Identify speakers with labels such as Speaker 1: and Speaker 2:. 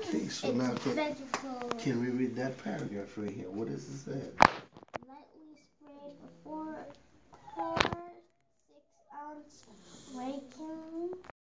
Speaker 1: Okay, so
Speaker 2: it's
Speaker 1: now
Speaker 2: vegetable.
Speaker 1: can we read that paragraph right here? What does it say?